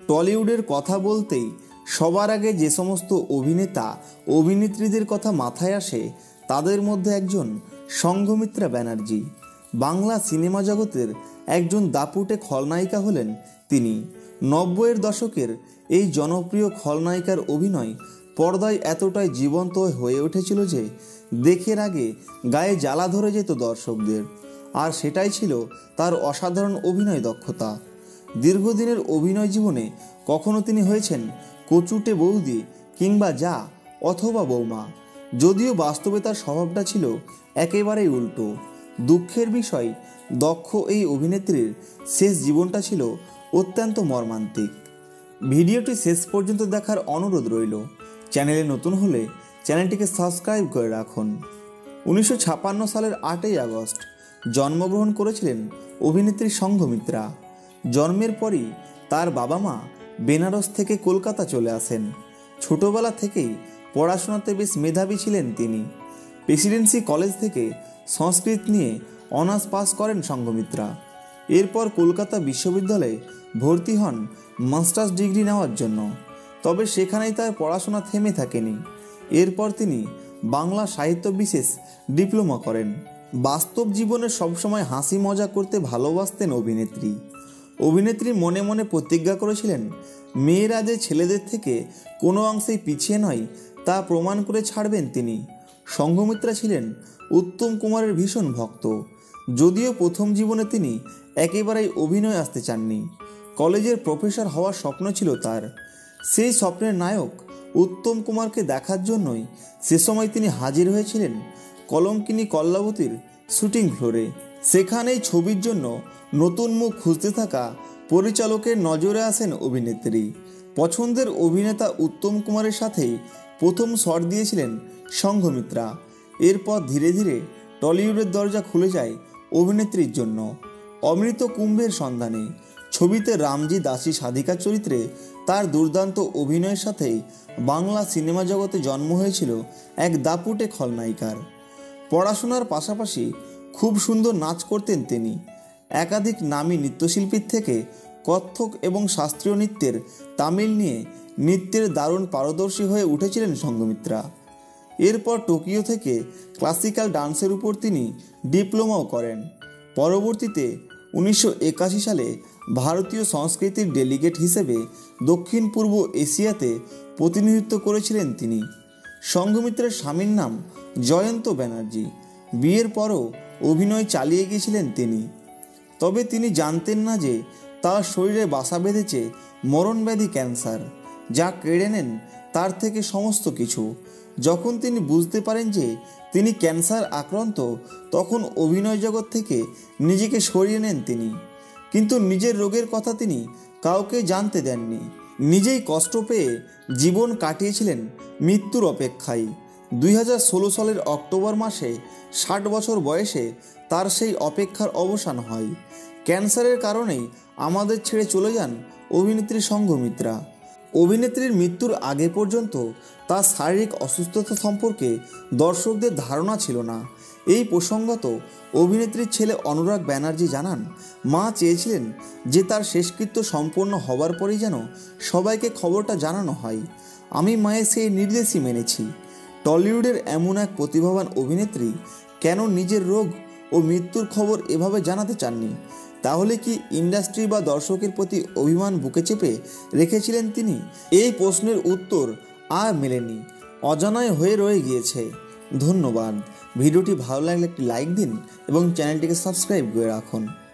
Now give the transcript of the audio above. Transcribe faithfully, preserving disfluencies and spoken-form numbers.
টলিউডের কথা বলতেই সবার আগে যে সমস্ত অভিনেতা অভিনেত্রীদের কথা মাথায় আসে তাদের মধ্যে একজন সঙ্ঘমিত্রা ব্যানার্জি। বাংলা সিনেমা জগতের একজন দাপুটে খলনায়িকা হলেন তিনি। নব্বইয়ের দশকের এই জনপ্রিয় খলনায়িকার অভিনয় পর্দায় এতটাই জীবন্ত হয়ে উঠেছিল যে দেখের আগে গায়ে জ্বালা ধরে যেত দর্শকদের। আর সেটাই ছিল তার অসাধারণ অভিনয় দক্ষতা। দীর্ঘদিনের অভিনয় জীবনে কখনো তিনি হয়েছেন কচুটে বৌদি কিংবা যা অথবা বৌমা, যদিও বাস্তবে তার স্বভাবটা ছিল একেবারেই উল্টো। দুঃখের বিষয়, দক্ষ এই অভিনেত্রীর শেষ জীবনটা ছিল অত্যন্ত মর্মান্তিক। ভিডিওটি শেষ পর্যন্ত দেখার অনুরোধ রইল। চ্যানেলে নতুন হলে চ্যানেলটিকে সাবস্ক্রাইব করে রাখুন। উনিশশো ছাপ্পান্ন সালের আটই আগস্ট জন্মগ্রহণ করেছিলেন অভিনেত্রী সঙ্ঘমিত্রা। জন্মের পরই তার বাবা মা বেনারস থেকে কলকাতা চলে আসেন। ছোটবেলা থেকেই পড়াশোনাতে বেশ মেধাবী ছিলেন তিনি। প্রেসিডেন্সি কলেজ থেকে সংস্কৃত নিয়ে অনার্স পাস করেন সঙ্ঘমিত্রা। এরপর কলকাতা বিশ্ববিদ্যালয়ে ভর্তি হন মাস্টার্স ডিগ্রি নেওয়ার জন্য। তবে সেখানেই তার পড়াশোনা থেমে থাকেনি। এরপর তিনি বাংলা সাহিত্য বিশেষ ডিপ্লোমা করেন। বাস্তব জীবনে সবসময় হাসি মজা করতে ভালোবাসতেন অভিনেত্রী। অভিনেত্রী মনে মনে প্রতিজ্ঞা করেছিলেন, মেয়েরা যে ছেলেদের থেকে কোনো অংশেই পিছিয়ে নয় তা প্রমাণ করে ছাড়বেন তিনি। সঙ্ঘমিত্রা ছিলেন উত্তম কুমারের ভীষণ ভক্ত। যদিও প্রথম জীবনে তিনি একেবারেই অভিনয় আসতে চাননি, কলেজের প্রফেসর হওয়ার স্বপ্ন ছিল তার। সেই স্বপ্নের নায়ক উত্তম কুমারকে দেখার জন্যই সে সময় তিনি হাজির হয়েছিলেন কলঙ্কিনী কল্লাবতীর শুটিং ফ্লোরে। সেখানেই ছবির জন্য নতুন মুখ খুঁজতে থাকা পরিচালকের নজরে আসেন অভিনেত্রী। পছন্দের অভিনেতা উত্তম কুমারের সাথেই প্রথম শট দিয়েছিলেন সঙ্ঘমিত্রা। এরপর ধীরে ধীরে টলিউডের দরজা খুলে যায় অভিনেত্রীর জন্য। অমৃত কুম্ভের সন্ধানে ছবিতে রামজি দাসী সাধিকা চরিত্রে তার দুর্দান্ত অভিনয়ের সাথেই বাংলা সিনেমা জগতে জন্ম হয়েছিল এক দাপুটে খলনায়িকার। পড়াশোনার পাশাপাশি খুব সুন্দর নাচ করতেন তিনি। একাধিক নামী নৃত্যশিল্পীর থেকে কত্থক এবং শাস্ত্রীয় নৃত্যের তামিল নিয়ে নৃত্যের দারুণ পারদর্শী হয়ে উঠেছিলেন সঙ্ঘমিত্রা। এরপর টোকিও থেকে ক্লাসিক্যাল ডান্সের উপর তিনি ডিপ্লোমাও করেন। পরবর্তীতে উনিশশো একাশি সালে ভারতীয় সংস্কৃতির ডেলিগেট হিসেবে দক্ষিণ পূর্ব এশিয়াতে প্রতিনিধিত্ব করেছিলেন তিনি। সঙ্ঘমিত্রার স্বামীর নাম জয়ন্ত ব্যানার্জি। বিয়ের পরও অভিনয় চালিয়ে গিয়েছিলেন তিনি। তবে তিনি জানতেন না যে তার শরীরে বাসা বেঁধেছে মরণব্যাধি ক্যান্সার, যা কেড়ে নেন তার থেকে সমস্ত কিছু। যখন তিনি বুঝতে পারেন যে তিনি ক্যান্সার আক্রান্ত, তখন অভিনয় জগৎ থেকে নিজেকে সরিয়ে নেন তিনি। কিন্তু নিজের রোগের কথা তিনি কাউকে জানতে দেননি। নিজেই কষ্ট পেয়ে জীবন কাটিয়েছিলেন মৃত্যুর অপেক্ষায়। দুই হাজার ষোলো সালের অক্টোবর মাসে ষাট বছর বয়সে তার সেই অপেক্ষার অবসান হয়। ক্যান্সারের কারণেই আমাদের ছেড়ে চলে যান অভিনেত্রী সঙ্ঘমিত্রা। অভিনেত্রীর মৃত্যুর আগে পর্যন্ত তার শারীরিক অসুস্থতা সম্পর্কে দর্শকদের ধারণা ছিল না। এই প্রসঙ্গত অভিনেত্রীর ছেলে অনুরাগ ব্যানার্জি জানান, মা চেয়েছিলেন যে তার শেষকৃত্য সম্পন্ন হবার পরেই যেন সবাইকে খবরটা জানানো হয়। আমি মায়ের সেই নির্দেশই মেনেছি। টলিউডের এমন এক প্রতিভাবান অভিনেত্রী কেন নিজের রোগ ও মৃত্যুর খবর এভাবে জানাতে চাননি? তাহলে কি ইন্ডাস্ট্রি বা দর্শকের প্রতি অভিমান বুকে চেপে রেখেছিলেন তিনি? এই প্রশ্নের উত্তর আর মেলেনি, অজানায় হয়ে রয়ে গিয়েছে। ধন্যবাদ। ভিডিওটি ভালো লাগলে একটি লাইক দিন এবং চ্যানেলটিকে সাবস্ক্রাইব করে রাখুন।